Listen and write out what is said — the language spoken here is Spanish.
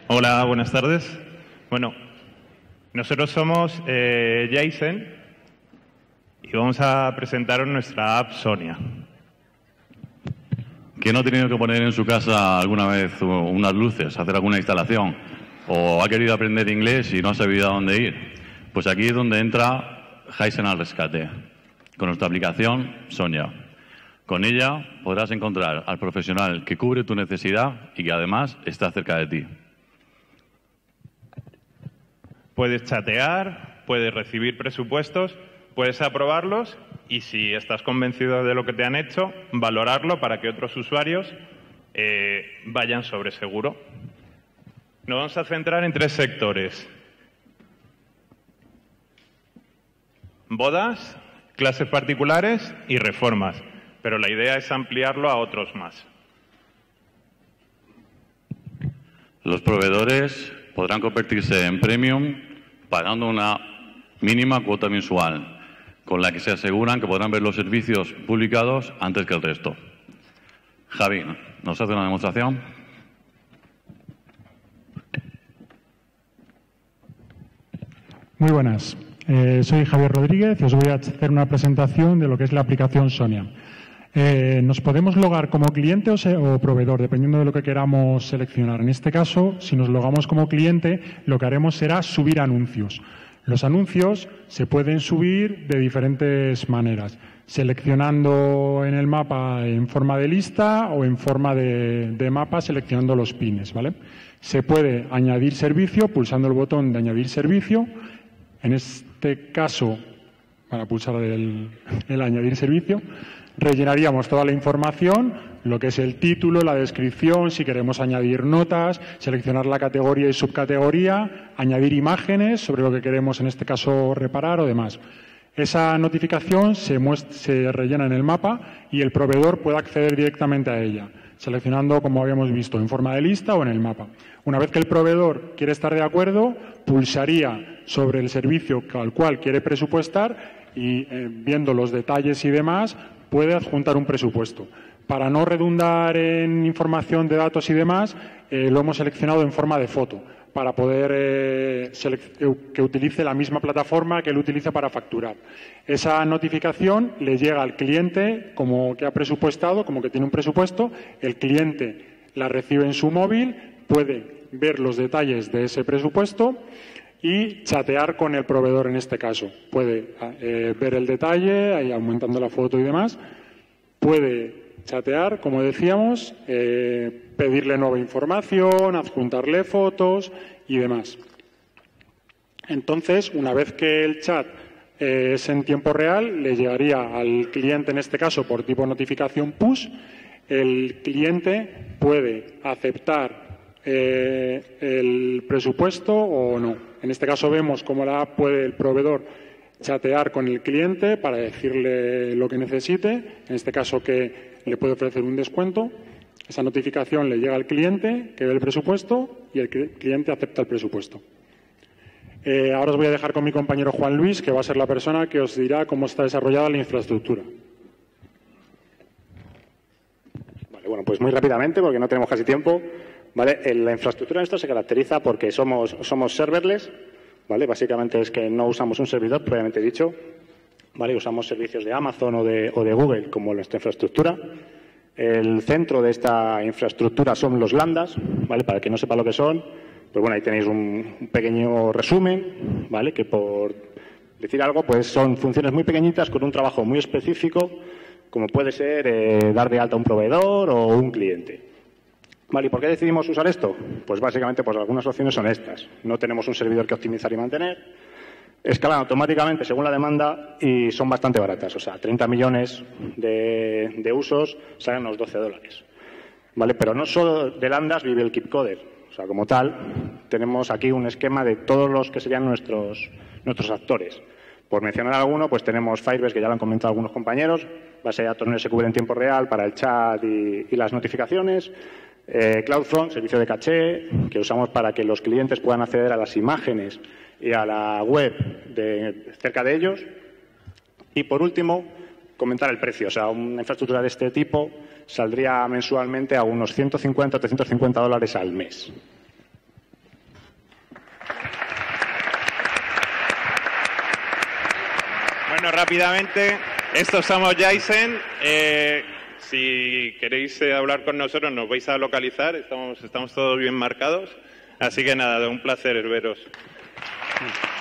Hola, buenas tardes. Bueno, nosotros somos Jason y vamos a presentaros nuestra app Sonia. ¿Quién no ha tenido que poner en su casa alguna vez unas luces, hacer alguna instalación? ¿O ha querido aprender inglés y no ha sabido a dónde ir? Pues aquí es donde entra Jason al rescate, con nuestra aplicación Sonia. Con ella podrás encontrar al profesional que cubre tu necesidad y que además está cerca de ti. Puedes chatear, puedes recibir presupuestos, puedes aprobarlos y si estás convencido de lo que te han hecho, valorarlo para que otros usuarios vayan sobre seguro. Nos vamos a centrar en 3 sectores: bodas, clases particulares y reformas, pero la idea es ampliarlo a otros más. Los proveedores podrán convertirse en premium pagando una mínima cuota mensual, con la que se aseguran que podrán ver los servicios publicados antes que el resto. Javi, ¿nos hace una demostración? Muy buenas. Soy Javier Rodríguez y os voy a hacer una presentación de lo que es la aplicación Sonia. Nos podemos logar como cliente o proveedor, dependiendo de lo que queramos seleccionar. En este caso, si nos logamos como cliente, lo que haremos será subir anuncios. Los anuncios se pueden subir de diferentes maneras, seleccionando en el mapa en forma de lista o en forma de mapa seleccionando los pines, ¿vale? Se puede añadir servicio pulsando el botón de añadir servicio. En este caso, para pulsar el añadir servicio, rellenaríamos toda la información, lo que es el título, la descripción, si queremos añadir notas, seleccionar la categoría y subcategoría, añadir imágenes sobre lo que queremos en este caso reparar o demás. Esa notificación se rellena en el mapa y el proveedor puede acceder directamente a ella, seleccionando, como habíamos visto, en forma de lista o en el mapa. Una vez que el proveedor quiere estar de acuerdo, pulsaría sobre el servicio al cual quiere presupuestar y, viendo los detalles y demás, puede adjuntar un presupuesto. Para no redundar en información de datos y demás, lo hemos seleccionado en forma de foto, para poder que utilice la misma plataforma que él utiliza para facturar. Esa notificación le llega al cliente como que ha presupuestado, como que tiene un presupuesto, el cliente la recibe en su móvil, puede ver los detalles de ese presupuesto y chatear con el proveedor en este caso. Puede ver el detalle, ahí aumentando la foto y demás. Puede chatear, como decíamos, pedirle nueva información, adjuntarle fotos y demás. Entonces, una vez que el chat es en tiempo real, le llegaría al cliente, en este caso, por tipo notificación push. El cliente puede aceptar el presupuesto o no. En este caso vemos cómo puede el proveedor chatear con el cliente para decirle lo que necesite, en este caso que le puede ofrecer un descuento. Esa notificación le llega al cliente, que ve el presupuesto y el cliente acepta el presupuesto. Ahora os voy a dejar con mi compañero Juan Luis, que va a ser la persona que os dirá cómo está desarrollada la infraestructura. Vale, bueno, pues muy rápidamente, porque no tenemos casi tiempo. ¿Vale? La infraestructura de esto se caracteriza porque somos serverless, ¿vale? Básicamente es que no usamos un servidor, previamente dicho, ¿vale? Usamos servicios de Amazon o de Google como nuestra infraestructura. El centro de esta infraestructura son los lambdas, ¿vale? Para el que no sepa lo que son, pues bueno, ahí tenéis un pequeño resumen, ¿vale? Que por decir algo, pues son funciones muy pequeñitas con un trabajo muy específico, como puede ser dar de alta un proveedor o un cliente. Vale, ¿y por qué decidimos usar esto? Pues básicamente, pues algunas opciones son estas. No tenemos un servidor que optimizar y mantener. Escalan automáticamente según la demanda y son bastante baratas. O sea, 30 millones de usos salen unos $12. Vale, pero no solo de lambdas vive el KeepCoder. O sea, como tal, tenemos aquí un esquema de todos los que serían nuestros actores. Por mencionar alguno, pues tenemos Firebase, que ya lo han comentado algunos compañeros, base de datos no SQL en tiempo real para el chat y las notificaciones. CloudFront, servicio de caché, que usamos para que los clientes puedan acceder a las imágenes y a la web cerca de ellos. Y, por último, comentar el precio. O sea, una infraestructura de este tipo saldría mensualmente a unos $150 o $350 al mes. Bueno, rápidamente, estos somos Yaizen. Si queréis hablar con nosotros, nos vais a localizar. Estamos todos bien marcados. Así que nada, un placer veros.